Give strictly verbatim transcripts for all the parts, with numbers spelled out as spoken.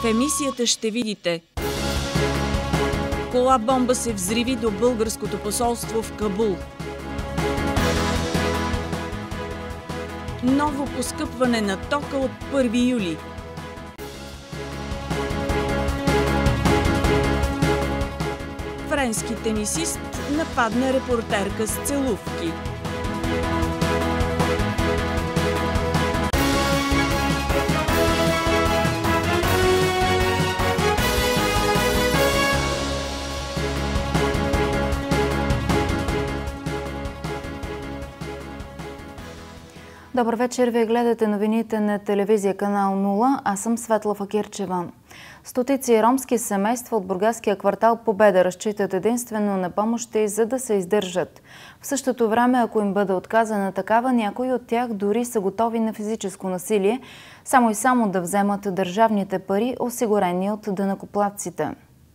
В емисията ще видите: кола-бомба се взриви до българското посолство в Кабул. Ново поскъпване на тока от първи юли. Френски тенисист нападна репортерка с целувки. Добър вечер, вие гледате новините на телевизия канал нула. Аз съм Светла Факирчева. Стотици ромски семейства от бургаския квартал Победа разчитат единствено на помощи, за да се издържат. В същото време, ако им бъде отказана такава, някои от тях дори са готови на физическо насилие, само и само да вземат държавните пари, осигурени от данъкоплатците.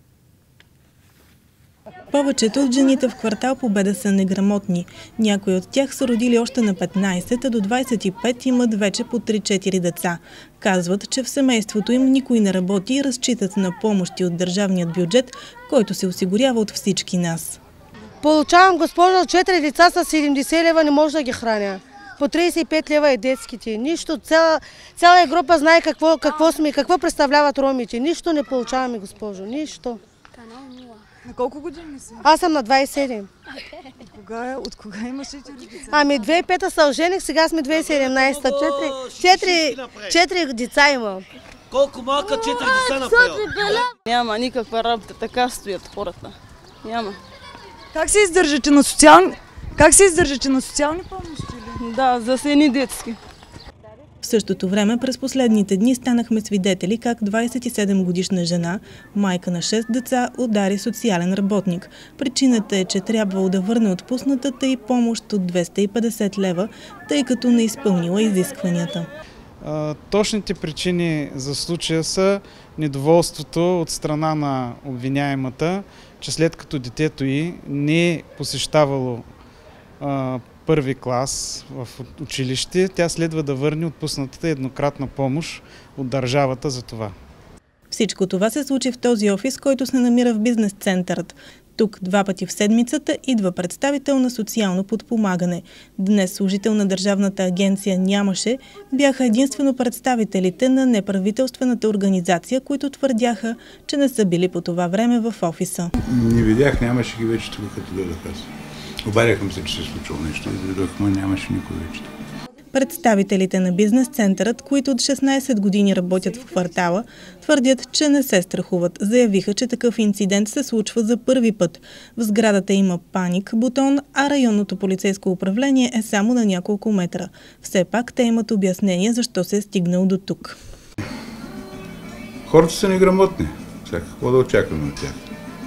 Повечето от жените в квартал Победа са неграмотни. Някои от тях са родили още на петнайсет, а до двайсет и пет имат вече по три-четири деца. Казват, че в семейството им никой не работи и разчитат на помощи от държавният бюджет, който се осигурява от всички нас. Получавам, госпожа, четири деца с седемдесет лева, не може да ги храня. По трийсет и пет лева е детските. Нищо, цяла, цяла Европа знае какво, какво сме, какво представляват ромите. Нищо не получаваме, госпожо, нищо. На колко години си? Аз съм на двайсет и седем. От кога, от кога имаш четири деца? Ами две хиляди и пета се ожених, сега сме две хиляди и седемнайсета. Четири деца имам. Колко малка четири деца направил? Няма никаква работа, така стоят хората. Няма. Как се издържате на социални, как се издържате на социални помощи? Да, за сени детски. В същото време през последните дни станахме свидетели как двайсет и седем годишна жена, майка на шест деца, удари социален работник. Причината е, че трябвало да върне отпуснатата и помощ от двеста и петдесет лева, тъй като не изпълнила изискванията. А, точните причини за случая са недоволството от страна на обвиняемата, че след като детето й не е посещавало а, първи клас в училище, тя следва да върне отпуснатата еднократна помощ от държавата за това. Всичко това се случи в този офис, който се намира в бизнес центърът. Тук два пъти в седмицата идва представител на социално подпомагане. Днес служител на Държавната агенция нямаше, бяха единствено представителите на неправителствената организация, които твърдяха, че не са били по това време в офиса. Не видях, нямаше ги вече тук, като дойдох аз. Обадяхме се, че се е случило нещо и дойдохме, нямаше никой вече. Представителите на бизнес центърът, които от шестнайсет години работят в квартала, твърдят, че не се страхуват. Заявиха, че такъв инцидент се случва за първи път. В сградата има паник бутон, а районното полицейско управление е само на няколко метра. Все пак те имат обяснение защо се е стигнал до тук. Хората са неграмотни. Сега какво да очакваме от тях?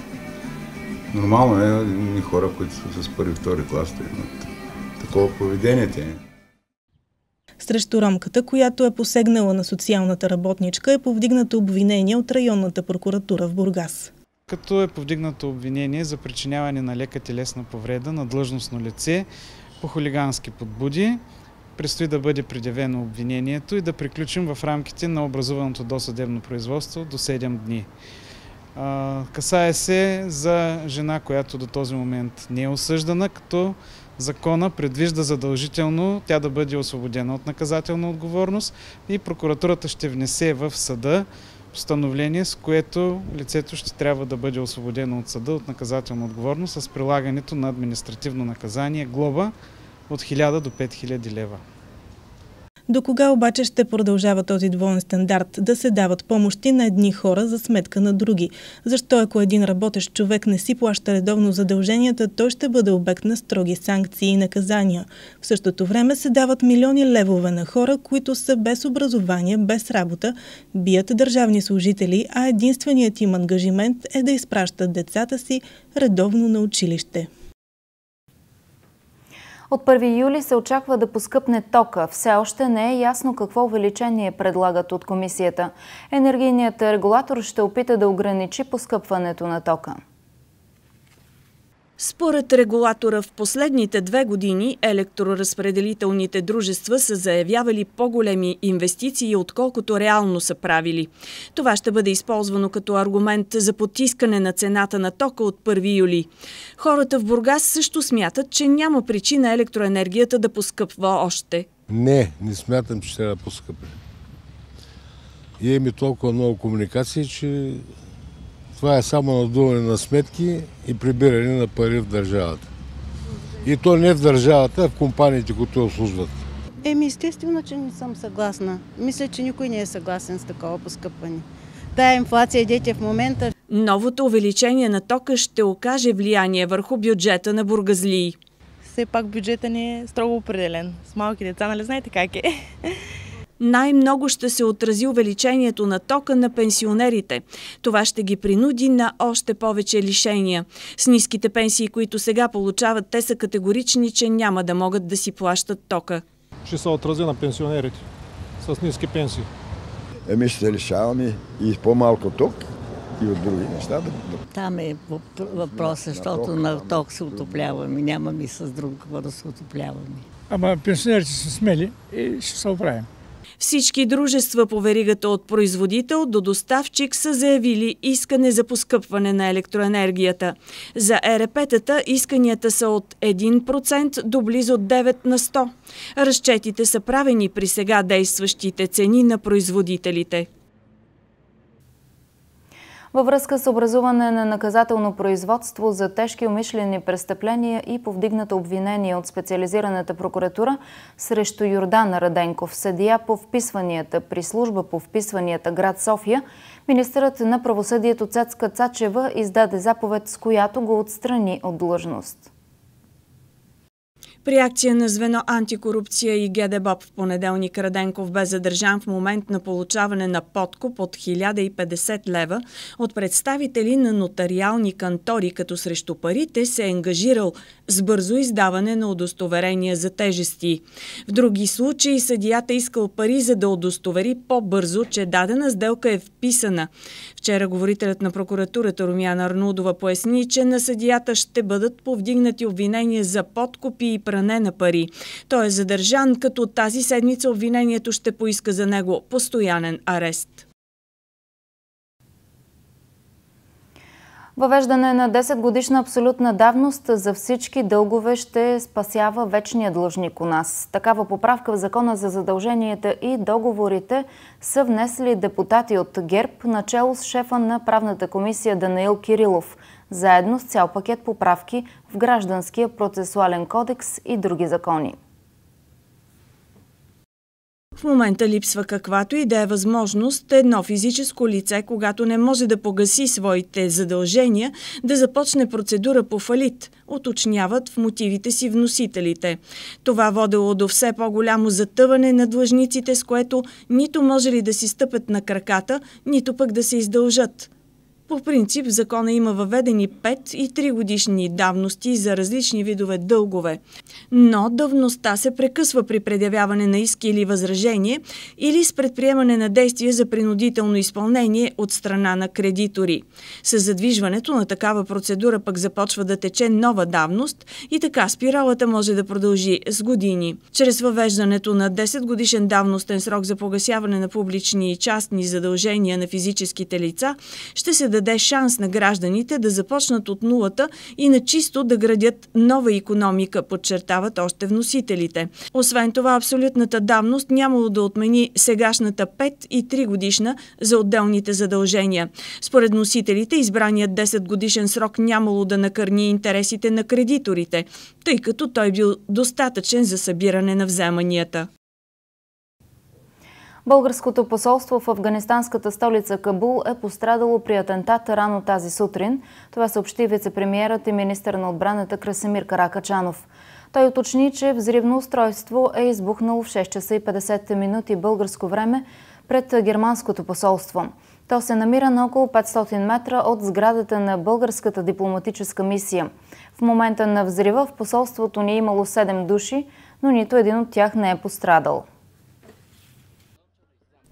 Нормално е и хора, които са с първи, втори клас, да имат такова поведение. Срещу ромката, която е посегнала на социалната работничка, е повдигнато обвинение от районната прокуратура в Бургас. Като е повдигнато обвинение за причиняване на лека телесна повреда на длъжностно лице по хулигански подбуди, предстои да бъде предявено обвинението и да приключим в рамките на образуваното досъдебно производство до седем дни. Касае се за жена, която до този момент не е осъждана, като закона предвижда задължително тя да бъде освободена от наказателна отговорност и прокуратурата ще внесе в съда постановление, с което лицето ще трябва да бъде освободено от съда от наказателна отговорност с прилагането на административно наказание глоба от хиляда до пет хиляди лева. До кога обаче ще продължава този двоен стандарт да се дават помощи на едни хора за сметка на други? Защо ако един работещ човек не си плаща редовно задълженията, той ще бъде обект на строги санкции и наказания? В същото време се дават милиони левове на хора, които са без образование, без работа, бият държавни служители, а единственият им ангажимент е да изпращат децата си редовно на училище. От първи юли се очаква да поскъпне тока. Все още не е ясно какво увеличение предлагат от комисията. Енергийният регулатор ще опита да ограничи поскъпването на тока. Според регулатора в последните две години електроразпределителните дружества са заявявали по-големи инвестиции, отколкото реално са правили. Това ще бъде използвано като аргумент за потискане на цената на тока от първи юли. Хората в Бургас също смятат, че няма причина електроенергията да поскъпва още. Не, не смятам, че ще да поскъпи. Имаме толкова много комуникации, че това е само надуване на сметки и прибиране на пари в държавата. И то не в държавата, а в компаниите, които обслужват. Еми, естествено, че не съм съгласна. Мисля, че никой не е съгласен с такова поскъпване. Тая инфлация, идете в момента. Новото увеличение на тока ще окаже влияние върху бюджета на бургазлии. Все пак бюджета не е строго определен. С малки деца, нали знаете как е? Най-много ще се отрази увеличението на тока на пенсионерите. Това ще ги принуди на още повече лишения. С ниските пенсии, които сега получават, те са категорични, че няма да могат да си плащат тока. Ще се отрази на пенсионерите с ниски пенсии. Еми ще се лишаваме и по-малко ток и от други неща. Там е въпрос, защото на ток се отопляваме. Нямаме с друго какво да се отопляваме. Ама пенсионерите са смели и ще се оправим. Всички дружества по веригата от производител до доставчик са заявили искане за поскъпване на електроенергията. За Е Ер Пе-тата исканията са от един процент до близо девет на сто. Разчетите са правени при сега действащите цени на производителите. Във връзка с образуване на наказателно производство за тежки умишлени престъпления и повдигната обвинение от специализираната прокуратура срещу Йордан Раденков, съдия по вписванията при служба по вписванията град София, министърът на правосъдието Цецка Цачева издаде заповед, с която го отстрани от длъжност. При акция на звено антикорупция и Ге Де Боб в понеделник Раденков бе задържан в момент на получаване на подкуп от хиляда и петдесет лева от представители на нотариални кантори, като срещу парите се е ангажирал с бързо издаване на удостоверения за тежести. В други случаи съдията искал пари, за да удостовери по-бързо, че дадена сделка е вписана. Вчера говорителят на прокуратурата Румяна Арнудова поясни, че на съдията ще бъдат повдигнати обвинения за подкупи и пране на пари. Той е задържан, като тази седмица обвинението ще поиска за него постоянен арест. Въвеждане на десет годишна абсолютна давност за всички дългове ще спасява вечния длъжник у нас. Такава поправка в Закона за задълженията и договорите са внесли депутати от ГЕРБ, начело с шефа на правната комисия Данаил Кирилов, заедно с цял пакет поправки в Гражданския процесуален кодекс и други закони. В момента липсва каквато и да е възможност едно физическо лице, когато не може да погаси своите задължения, да започне процедура по фалит, уточняват в мотивите си вносителите. Това водело до все по-голямо затъване на длъжниците, с което нито може ли да си стъпят на краката, нито пък да се издължат. По принцип в закона има въведени пет и три годишни давности за различни видове дългове, но давността се прекъсва при предявяване на иски или възражение или с предприемане на действия за принудително изпълнение от страна на кредитори. С задвижването на такава процедура пък започва да тече нова давност и така спиралата може да продължи с години. Чрез въвеждането на десет годишен давностен срок за погасяване на публични и частни задължения на физическите лица ще се даде шанс на гражданите да започнат от нулата и на чисто да градят нова икономика, подчертават още вносителите. Освен това, абсолютната давност нямало да отмени сегашната пет и три годишна за отделните задължения. Според носителите, избраният десет годишен срок нямало да накърни интересите на кредиторите, тъй като той бил достатъчен за събиране на вземанията. Българското посолство в афганистанската столица Кабул е пострадало при атентата рано тази сутрин. Това съобщи вице-премиерът и министър на отбраната Красимир Каракачанов. Той уточни, че взривно устройство е избухнало в шест часа и петдесет минути българско време пред германското посолство. То се намира на около петстотин метра от сградата на българската дипломатическа мисия. В момента на взрива в посолството ни е имало седем души, но нито един от тях не е пострадал.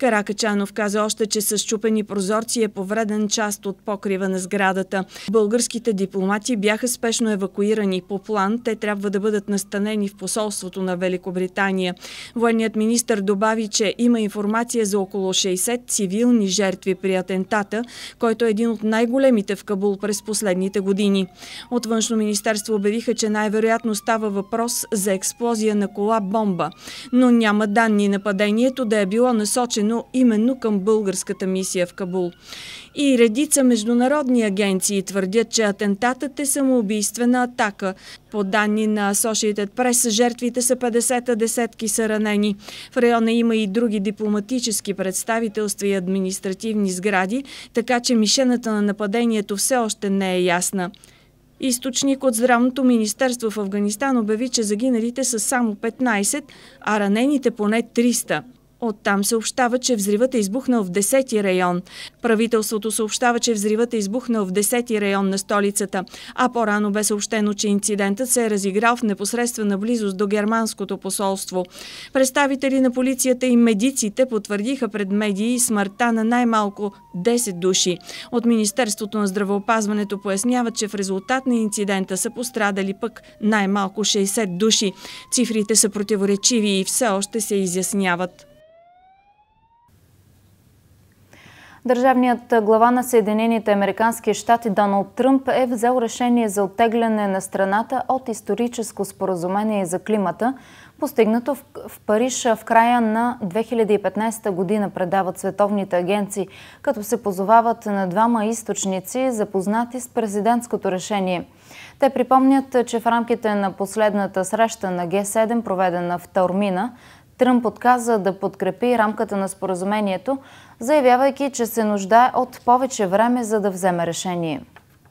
Каракачанов каза още, че с счупени прозорци е повреден част от покрива на сградата. Българските дипломати бяха спешно евакуирани. По план те трябва да бъдат настанени в посолството на Великобритания. Военният министър добави, че има информация за около шейсет цивилни жертви при атентата, който е един от най-големите в Кабул през последните години. От Външно министерство обявиха, че най-вероятно става въпрос за експлозия на кола-бомба, но няма данни нападението да е било насочено именно към българската мисия в Кабул. И редица международни агенции твърдят, че атентатът е самоубийствена атака. По данни на Associated Press, жертвите са петдесет, а десетки са ранени. В района има и други дипломатически представителства и административни сгради, така че мишената на нападението все още не е ясна. Източник от Здравното министерство в Афганистан обяви, че загиналите са само петнайсет, а ранените поне триста. Оттам съобщава, че взривът е избухнал в десети район. Правителството съобщава, че взривът е избухнал в десети район на столицата, а по-рано бе съобщено, че инцидентът се е разиграл в непосредствена близост до германското посолство. Представители на полицията и медиците потвърдиха пред медии смъртта на най-малко десет души. От Министерството на здравеопазването поясняват, че в резултат на инцидента са пострадали пък най-малко шейсет души. Цифрите са противоречиви и все още се изясняват. Държавният глава на Съединените американски щати Доналд Тръмп е взел решение за оттегляне на страната от историческо споразумение за климата, постигнато в Париж в края на две хиляди и петнайсета година, предават световните агенции, като се позовават на двама източници, запознати с президентското решение. Те припомнят, че в рамките на последната среща на Г седем, проведена в Таормина, Тръмп отказа да подкрепи рамката на споразумението, заявявайки, че се нуждае от повече време, за да вземе решение.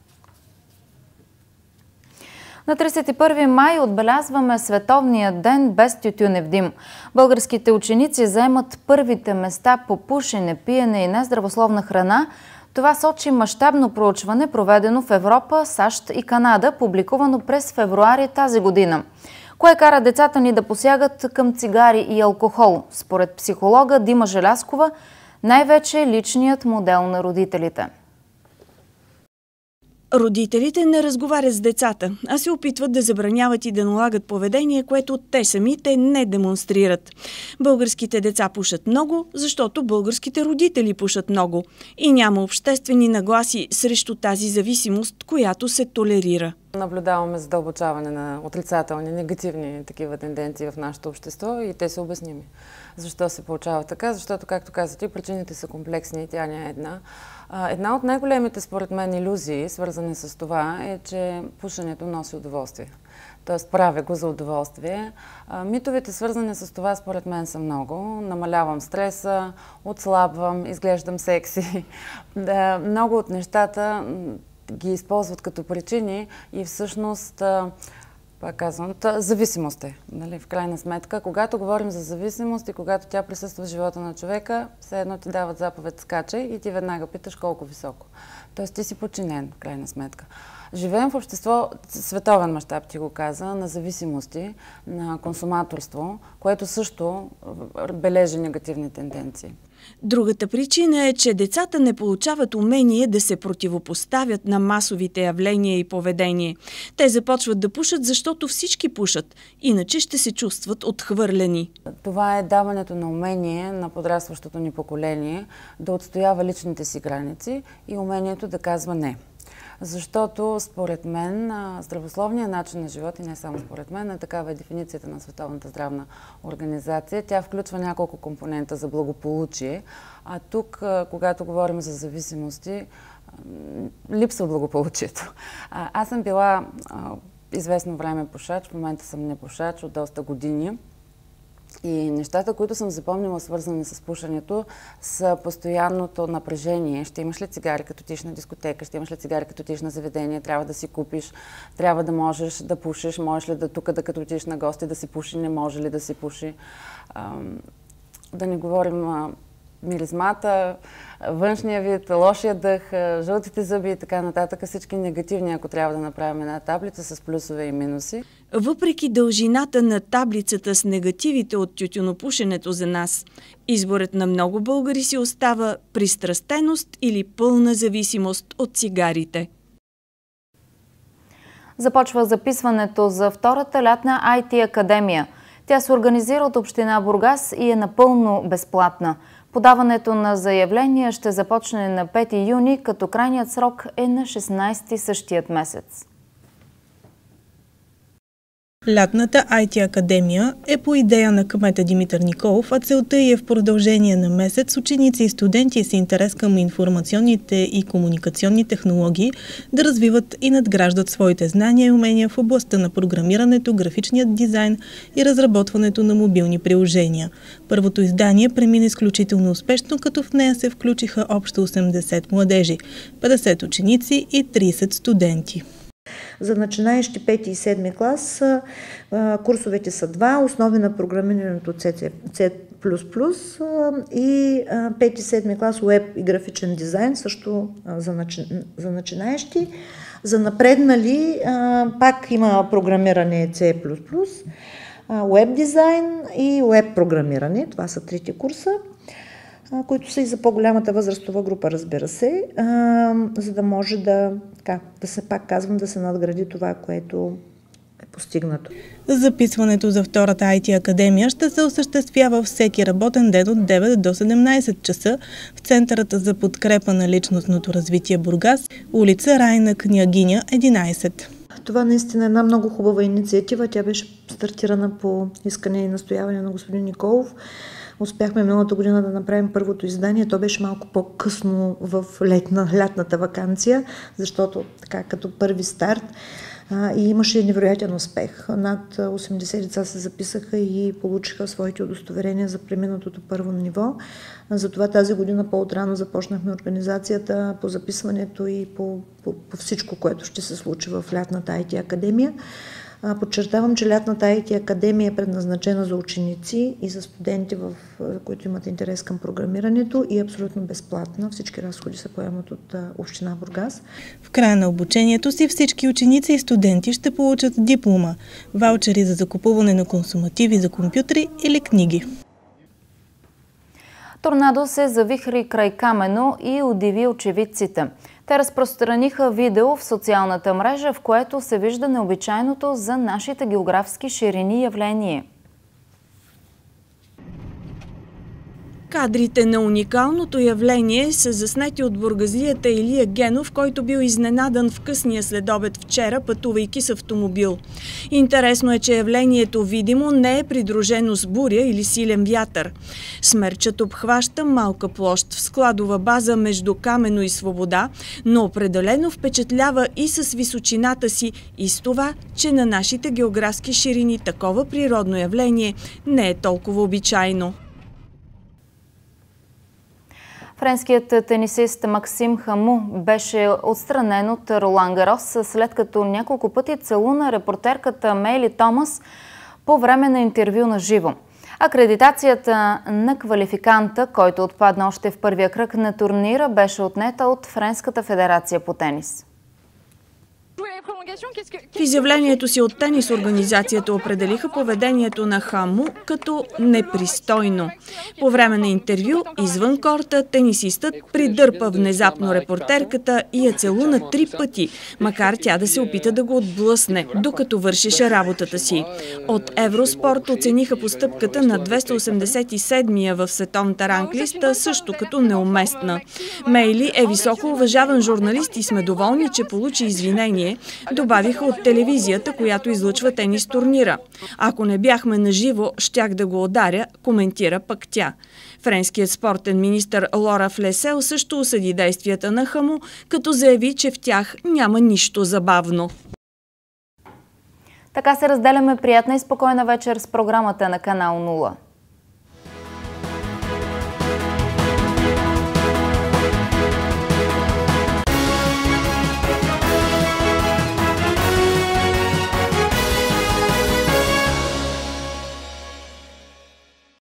На тридесет и първи май отбелязваме Световния ден без тютюнев дим. Българските ученици заемат първите места по пушене, пиене и нездравословна храна. Това сочи мащабно проучване, проведено в Европа, САЩ и Канада, публикувано през февруари тази година. Кое кара децата ни да посягат към цигари и алкохол? Според психолога Дима Желязкова, най-вече личният модел на родителите. Родителите не разговарят с децата, а се опитват да забраняват и да налагат поведение, което те самите не демонстрират. Българските деца пушат много, защото българските родители пушат много. И няма обществени нагласи срещу тази зависимост, която се толерира. Наблюдаваме задълбочаване на отрицателни, негативни такива тенденции в нашето общество и те са обясними. Защо се получава така? Защото, както казвате, причините са комплексни и тя не е една. Една от най-големите, според мен, илюзии, свързани с това, е, че пушенето носи удоволствие. Тоест, правя го за удоволствие. Митовете, свързани с това, според мен, са много. Намалявам стреса, отслабвам, изглеждам секси. Много от нещата ги използват като причини и всъщност, пак казвам, зависимост е. Нали? В крайна сметка, когато говорим за зависимост и когато тя присъства в живота на човека, все едно ти дават заповед скачай и ти веднага питаш колко високо. Тоест ти си подчинен, в крайна сметка. Живеем в общество, световен мащаб ти го каза, на зависимости, на консуматорство, което също бележи негативни тенденции. Другата причина е, че децата не получават умение да се противопоставят на масовите явления и поведение. Те започват да пушат, защото всички пушат, иначе ще се чувстват отхвърлени. Това е даването на умение на подрастващото ни поколение да отстоява личните си граници и умението да казва не. Защото, според мен, здравословният начин на живот, и не само според мен, е такава е дефиницията на Световната здравна организация. Тя включва няколко компонента за благополучие, а тук, когато говорим за зависимости, липсва благополучието. Аз съм била известно време пушач, в момента съм не пушач от доста години. И нещата, които съм запомнила, свързани с пушенето, са постоянното напрежение. Ще имаш ли цигари, като тиш на дискотека, ще имаш ли цигари, като тиш на заведение, трябва да си купиш, трябва да можеш да пушиш, можеш ли да тук, да като тиш на гости, да си пуши, не може ли да си пуши. Да не говорим миризмата, външния вид, лошия дъх, жълтите зъби и така нататък, всички негативни, ако трябва да направим една таблица с плюсове и минуси. Въпреки дължината на таблицата с негативите от тютюнопушенето за нас, изборът на много българи си остава пристрастеност или пълна зависимост от цигарите. Започва записването за втората лятна ай ти академия. Тя се организира от община Бургас и е напълно безплатна. Подаването на заявления ще започне на пети юни, като крайният срок е на шестнайсети същият месец. Лятната ай ти академия е по идея на кмета Димитър Николов, а целта ѝ е в продължение на месец ученици и студенти с интерес към информационните и комуникационни технологии да развиват и надграждат своите знания и умения в областта на програмирането, графичният дизайн и разработването на мобилни приложения. Първото издание премина изключително успешно, като в нея се включиха общо осемдесет младежи, петдесет ученици и трийсет студенти. За начинаещи пети и седми клас курсовете са два: основи на програмирането C плюс плюс и пети и седми клас уеб и графичен дизайн, също за, начи... за начинаещи. За напреднали пак има програмиране C плюс плюс, уеб дизайн и уеб програмиране. Това са трите курса, които са и за по-голямата възрастова група, разбира се, за да може да, така, да се, пак казвам, да се надгради това, което е постигнато. Записването за втората ай ти академия ще се осъществява всеки работен ден от девет до седемнайсет часа в Центърата за подкрепа на личностното развитие Бургас, улица Райна Княгиня, единайсет. Това наистина е една много хубава инициатива. Тя беше стартирана по искане и настояване на господин Николов. Успяхме миналата година да направим първото издание. То беше малко по-късно в летна, лятната ваканция, защото така като първи старт а, и имаше невероятен успех. Над осемдесет деца се записаха и получиха своите удостоверения за преминатото първо ниво. Затова тази година по-отрано започнахме организацията по записването и по, по, по всичко, което ще се случи в лятната ай ти академия. Подчертавам, че лятната ай ти академия е предназначена за ученици и за студенти, в които имат интерес към програмирането, и е абсолютно безплатна. Всички разходи се поемат от община Бургас. В края на обучението си всички ученици и студенти ще получат диплома, ваучери за закупуване на консумативи за компютри или книги. Торнадо се завихри край Камено и удиви очевидците. Те разпространиха видео в социалната мрежа, в което се вижда необичайното за нашите географски ширини явление. Кадрите на уникалното явление са заснети от бургазлията Илия Генов, който бил изненадан в късния следобед вчера, пътувайки с автомобил. Интересно е, че явлението видимо не е придружено с буря или силен вятър. Смерчът обхваща малка площ в складова база между Камено и Свобода, но определено впечатлява и с височината си, и с това, че на нашите географски ширини такова природно явление не е толкова обичайно. Френският тенисист Максим Хаму беше отстранен от Ролан Гарос, след като няколко пъти целуна репортерката Мейли Томас по време на интервю на живо. Акредитацията на квалификанта, който отпадна още в първия кръг на турнира, беше отнета от Френската федерация по тенис. В изявлението си от тенис организацията определиха поведението на Хаму като непристойно. По време на интервю, извън корта, тенисистът придърпа внезапно репортерката и я целуна три пъти, макар тя да се опита да го отблъсне, докато вършеше работата си. От Евроспорт оцениха постъпката на двеста осемдесет и седмия в световната ранглиста също като неуместна. Мейли е високо уважаван журналист и сме доволни, че получи извинение, добавиха от телевизията, която излъчва тенис турнира. Ако не бяхме наживо, щях да го ударя, коментира пък тя. Френският спортен министър Лора Флесел също осъди действията на Хаму, като заяви, че в тях няма нищо забавно. Така се разделяме. Приятна и спокойна вечер с програмата на канал нула.